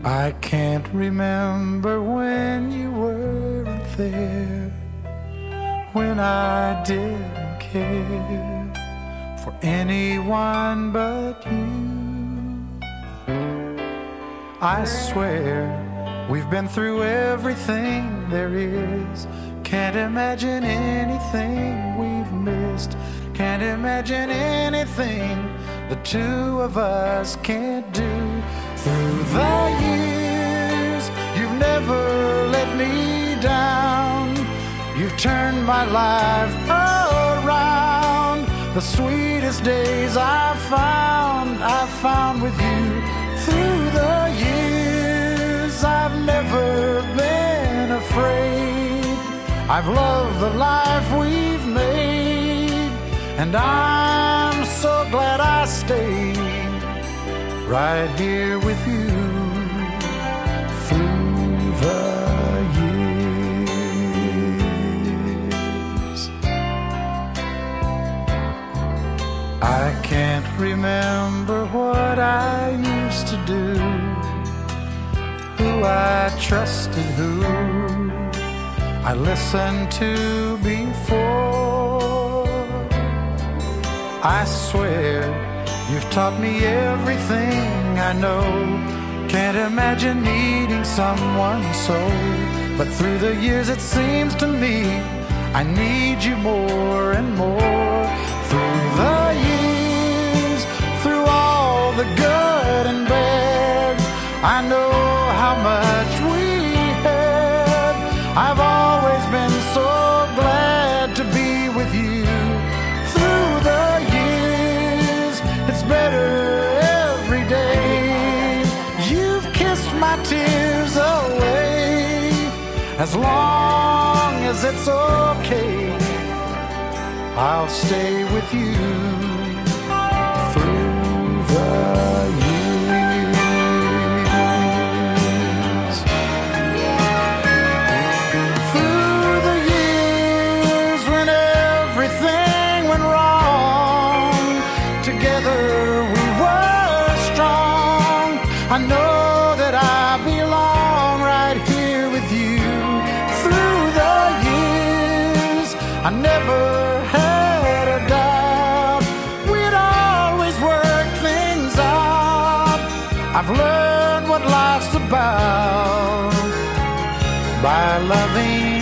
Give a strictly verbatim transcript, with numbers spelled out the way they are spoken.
I can't remember when you weren't there, when I didn't care for anyone but you. I swear we've been through everything there is. Can't imagine anything we've missed. Can't imagine anything the two of us can't do. Through the years, you've never let me down. You've turned my life around. The sweetest days I've found, I've found with you. Through the years, I've never been afraid. I've loved the life we've made, and I'm so glad I stayed right here with you through the years. I can't remember what I used to do, who I trusted, who I listened to before. I swear you've taught me everything I know. Can't imagine needing someone so, but through the years it seems to me I need you more and more. Through the years, through all the good and bad, I know how much we had. I've always been so glad to be with you. Through the years, it's better every day. You've kissed my tears away. As long as it's okay, I'll stay with you through the years. Through the years when everything went wrong, together we were strong. I know that I belong right here with you. Through the years, I never had a doubt we'd always work things out. I've learned what life's about by loving